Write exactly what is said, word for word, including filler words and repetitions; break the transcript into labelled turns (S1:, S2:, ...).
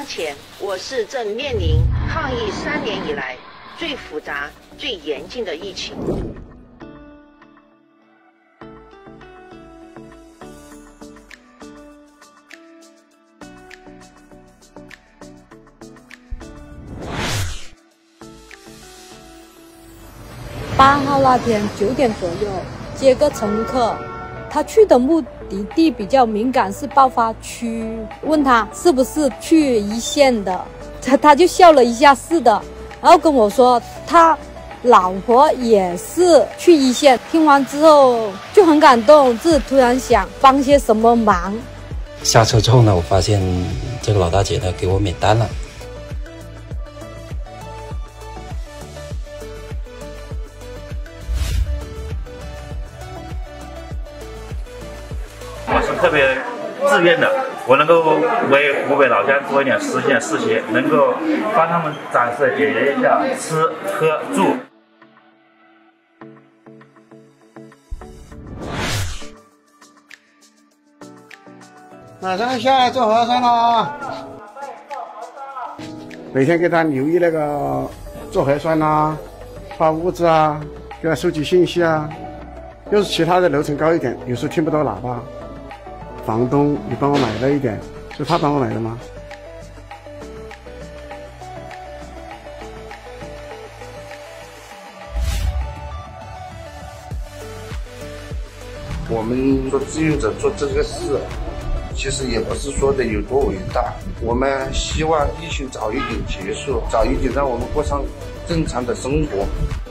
S1: 当前，我市正面临抗疫三年以来最复杂、最严峻的疫情。
S2: 八号那天九点左右接个乘客，他去的目的地比较敏感，是爆发区，问他是不是去一线的，他他就笑了一下，是的，然后跟我说他老婆也是去一线。听完之后就很感动，自己突然想帮些什么忙。
S3: 下车之后呢，我发现这个老大姐呢给我免单了。
S4: 我是特别自愿的，我能够为湖北老乡做一点实现事情，能够帮他们暂时解决一下吃喝住。
S5: 马上下来做核酸了啊！每天给他留意那个做核酸啊，发物资啊，给他收集信息啊。要是其他的楼层高一点，有时候听不到喇叭。房东，你帮我买了一点，是他帮我买的吗？
S6: 我们做志愿者做这个事，其实也不是说的有多伟大，我们希望疫情早一点结束，早一点让我们过上正常的生活。